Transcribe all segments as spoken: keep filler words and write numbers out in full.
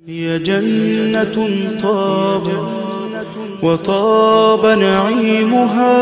هي جنة طاب وطاب نعيمها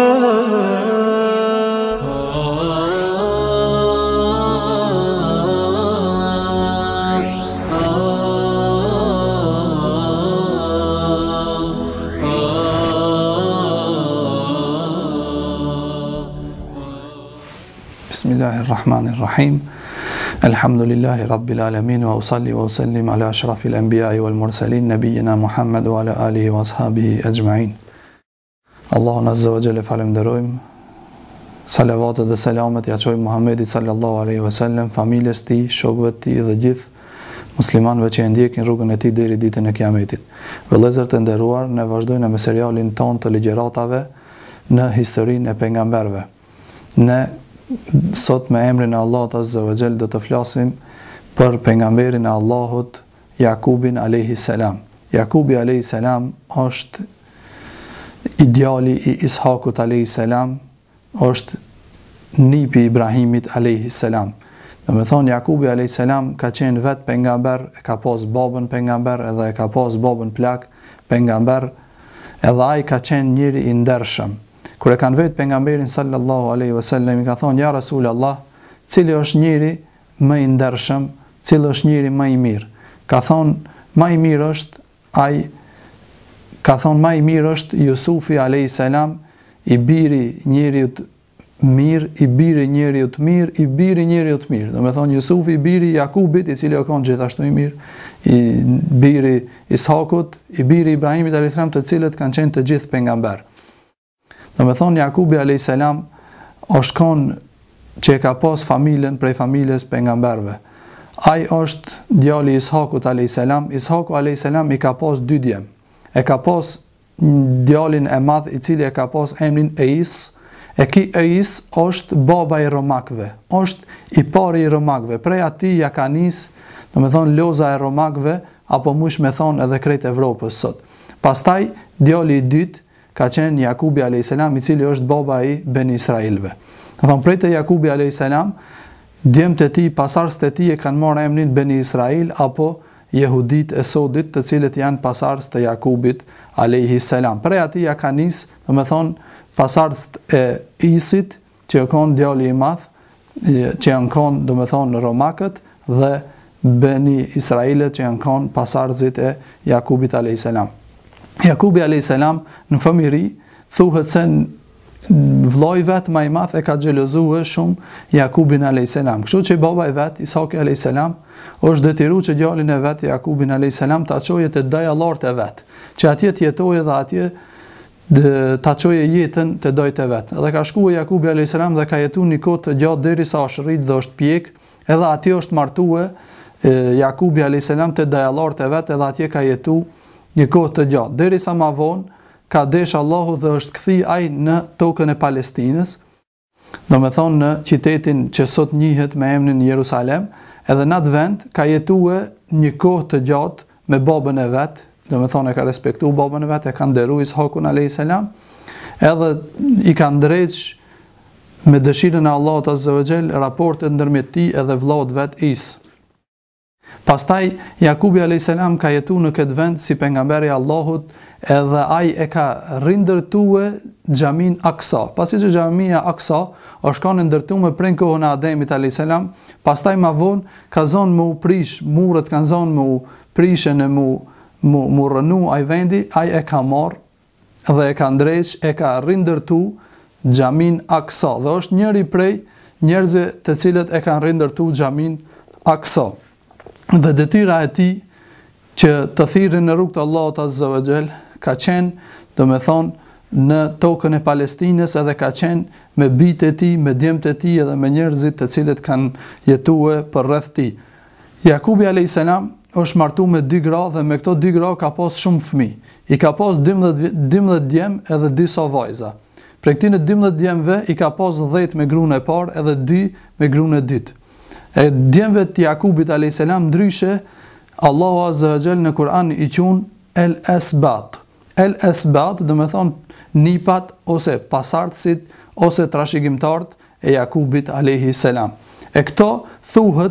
بسم الله الرحمن الرحيم الحمد لله رب العالمين وأصلي وأسلم على أشرف الأنبياء والمرسلين نبينا محمد وعلى آله وأصحابه أجمعين. Allahun Azza wa Jalla falenderojmë, salavatet dhe selamet ja çojmë Muhamedit sallallahu alaihi wasallam, familjes tij, shokëve të tij dhe gjithë muslimanëve që e ndjekin rrugën e tij deri ditën e Kiametit. Vëllezër të nderuar, ne vazhdojmë me serialin ton të ligjëratave në historinë e pejgamberëve. Ne sot me emrin e Allahut Azza wa Jall do të flasim për pejgamberin e Allahut Jakubin alayhi salam. Jakubi alayhi salam është ideali i Ishakut alayhi salam, është nipi i Ibrahimit alayhi salam. Do të thonë Jakubi alayhi salam ka qenë vet pejgamber, e ka pas babën pejgamber edhe e ka pas babën plak pejgamber, edhe ai ka qenë njëri i ndershëm. Kur e kanë vetë pejgamberin sallallahu alaihi wasallam i ka thonë ja Rasulullah, cili është njëri më i ndershëm, cili është njëri më i mirë? Ka thonë më i mirë është ai ka thonë më i mirë është Jusufi alayhi salam, i biri njeriu të mirë, i biri njeriu të mirë, i biri njeriu të mirë. Do të thonë Jusufi i biri Jakubit, i cili ka qenë gjithashtu i mirë, i biri Ishakut, i biri Ibrahimit alayhi salam, të cilët kanë qenë të gjithë pejgamber. Do me thonë Jakubi alayhi salam është konë që e ka pas familjen prej familjes pejgamberëve. Ai është djali i Ishakut alayhi salam. Ishaku alayhi salam i ka pas dy djem. E ka pas djalin e madh i cili e ka pas emrin Eis. E ki Eis është baba i romakëve. Është i pari i romakëve. Prej atij ja ka nis, do me thonë loza e romakëve, apo mush me thonë edhe krejt Evropës sot. Pastaj djali i dytë ka qenë Jakubi alayhi salam, i cili është baba i Ben Israilve. Do thonë prej te Jakubi alayhi salam, djemtë e tij, pasardhësit e tij e kanë marrë emrin Ben Israil apo Jehudit e sodit, të cilët janë pasardhës të Jakubit alayhi salam. Prej atij ja ka nis, do të thonë pasardhësit e Isit, që kanë djali i madh, që janë kanë, do të thonë romakët, dhe Beni Israilet, që janë kanë pasardhësit e Jakubit alayhi salam. Jakubi alayhi salam në fëmijëri thuhet se vllai vet më i madh e ka xhelozuar shumë Jakubin alayhi salam. Kështu që baba i vet, Ishaki alayhi salam, është detyruar që djalin e vet Jakubin alayhi salam ta çojë te dajallart e vet, që atje të jetojë dhe atje ta çojë jetën te dajt e vet. Dhe ka shkuar Jakubi alayhi salam dhe ka jetuar një kohë të gjatë derisa është rrit dhe është pjek, edhe atje është martuar Jakubi alayhi salam te dajallart e vet, edhe atje ka jetuar një kohë të gjatë, derisa ma vonë ka desh Allahu dhe është kthi ai në tokën e Palestinës, do me thonë në qytetin që sot njihet me emrin Jerusalem, edhe në atë vend ka jetuar një kohë të gjatë me babën e vet, do me thonë e ka respektu babën e vet, e ka nderu Ishakun alayhi salam, edhe i ka ndreq me dëshirën e Allahut Azza wa Jall raportet ndërmjet tij edhe vllaut vet Is. Pastaj Jakubi alayhi salam ka jetuar në këtë vend si pejgamberi i Allahut, edhe ai e ka rindërtuar xhamin Aqsa. Pasi që xhamia Aqsa është kanë ndërtuar prej kohën e Ademit alayhi salam, pastaj më vonë ka zonë më u prish, murët kanë zonë më u prishën e më më më rënu ai vendi, ai e ka marr dhe e ka ndreq, e ka rindërtuar xhamin Aqsa. Dhe është njëri prej njerëzve të cilët e kanë rindërtuar xhamin Aqsa. Dhe detyra e tij që të thirrën në rrugt të Allahut Azza wa Jall ka qenë, do me thonë, në tokën e Palestinës, edhe ka qenë me bijtë e tij, me djemtë e tij edhe me njerëzit të cilët kanë jetuar përreth tij. Jakubi alayhi salam është martuar me dy gra dhe me këto dy gra ka pas shumë fëmijë. I ka pas dymbëdhjetë djem edhe disa vajza. Për këtyre dymbëdhjetë djemve i ka pas dhjetë me gruan e parë edhe dy me gruan e dytë. E djemve të Jakubit alayhi salam ndryshe Allahu Azza wa Jall në Kur'an i quajnë El Esbat. El Esbat do të thonë nipat ose pasardhësit ose trashëgimtarët e Jakubit alayhi salam. E këto thuhet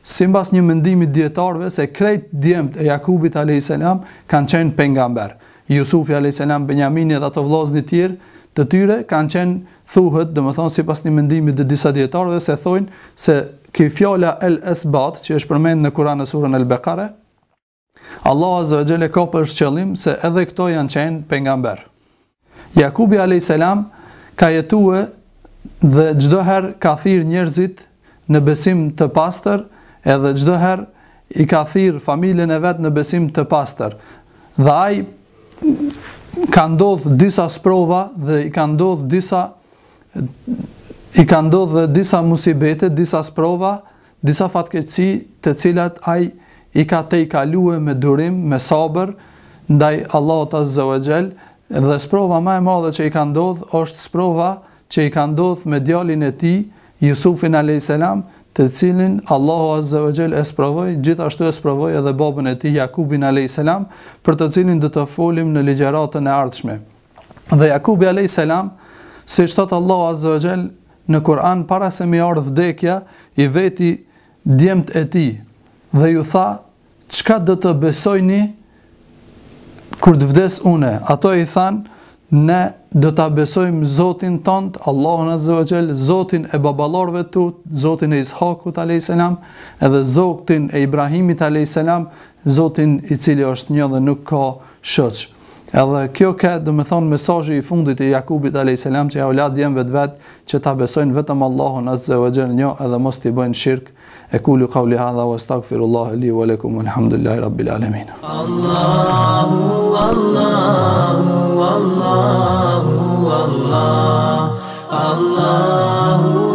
sipas një mendimi dietarëve se krejt djemt e Jakubit alayhis salam kanë qenë pejgamber. Jusufi alayhis salam, Benjamini dhe ato vëllezërit e tjerë, të tyre kanë qenë, thuhet, domethënë sipas një mendimi të disa dietarëve, se thonë se ky fjala el esbat që është përmendur në Kur'an në surën Al-Baqara, Allah azza wa jalla ka për qëllim se edhe këto janë qenë pejgamber. Jakubi alayhis salam ka jetuar dhe çdo herë ka thirr njerëzit në besim të pastër, edhe çdo herë i ka thirr familjen e vet në besim të pastër. Dhe ai ka ndodh disa sprova dhe i ka ndodh disa i ka ndodh dhe disa musibete, disa sprova, disa fatkeqësi të cilat ai i ka te i kalue me durim, me sabër ndaj Allahut azza wa jall, dhe sprova më e madhe që i ka ndodh është sprova që i ka ndodh me djalin e tij Jusufin alayhis salam, të cilin Allahu azza wa jall e sprovoi, gjithashtu e sprovoi edhe babën e tij Jakubin alayhis salam, për të cilin do të folim në ligjëratën e ardhshme. Dhe Jakubi alayhis salam, siç thot Allahu azza wa jall në Kur'an, para se më ardh vdekja, i veti djemt e tij dhe ju tha, çka do të besojni kur të vdes une? Ato i thanë, ne do ta besojmë Zotin tënd, Allahun azza wa jall, Zotin e baballarëve tu, Zotin e Ishakut alayhis salam, edhe Zotin e Ibrahimit alayhis salam, Zotin i cili është një dhe nuk ka shoq. Edhe kjo ka, do të thonë, mesazhi i fundit i Jakubit alayhis salam, që ja u la djemve vet që ta besojnë vetëm Allahun azza wa jall një, edhe mos t'i bëjnë shirk. أقول قولي هذا واستغفر الله لي ولكم والحمد لله رب العالمين. الله الله الله الله الله